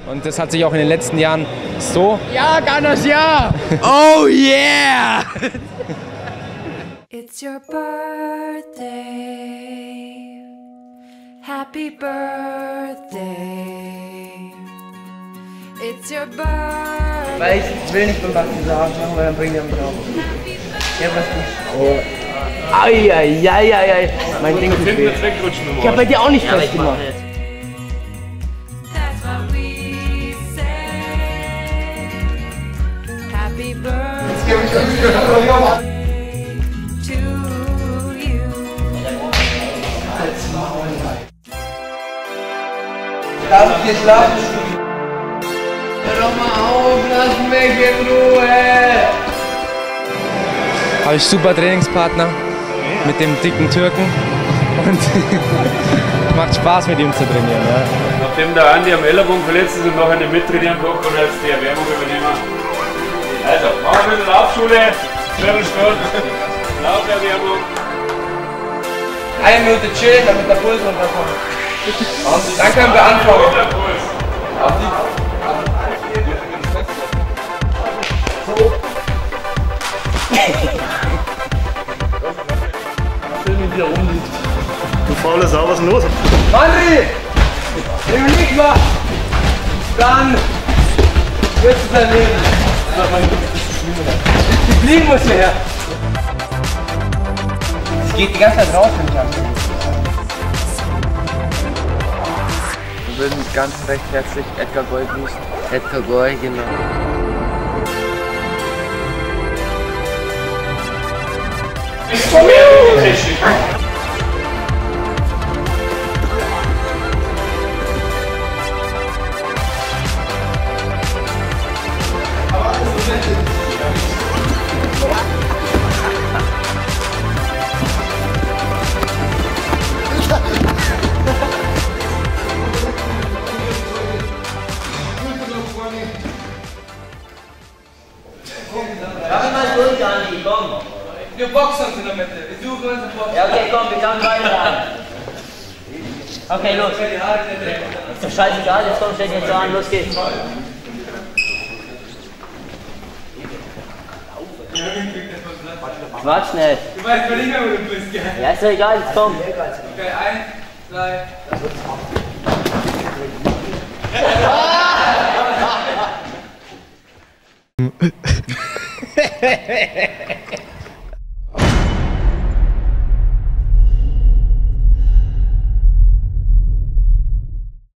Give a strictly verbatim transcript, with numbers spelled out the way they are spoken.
Und das hat sich auch in den letzten Jahren so... Ja, Ganos, ja! Oh yeah! It's your birthday. Happy birthday. It's your birthday. Weil ich will nicht beim Partisan machen, weil dann bringt er mich auf. Ja, was nicht. Oh. Eieieiei. Mein Ding ist weh. Ich hab bei dir auch nicht festgemacht. That's what we say. Happy birthday to you. Darf ich hier schlafen? Hör doch mal auf, lass mich in Ruhe! Habe ich super Trainingspartner mit dem dicken Türken und macht Spaß mit ihm zu trainieren. Ja. Nachdem der Andi am Ellerbogen verletzt ist und noch eine mittrainieren kann, kann er jetzt die Erwärmung übernehmen. Also, machen wir ein bisschen Laufschule, Viertelstunde, Lauferwärmung. Eine Minute chillen, damit der Puls runterkommt. Und dann können wir anfangen. Schön, wie der rumliegt. Du faule Sau, was ist denn los? André! Wenn du nicht machst, dann wirst du dein Leben. Die fliegen muss hierher. Es geht die ganze Zeit raus, wenn ich anfange. Wir würden ganz recht herzlich Edgar Goy grüßen. Edgar Goy, genau. Ich komme her, Wir boxen uns in der Mitte. Wir suchen uns einen Boxen. Ja, okay, komm, wir können beide rein. Okay, los. Ist doch scheißegal, jetzt komm, stell dich jetzt so an, los geht's. Quatsch nicht. Du weißt nicht mehr, wo du bist, gell? Ja, ist doch egal, jetzt komm. Okay, eins, zwei.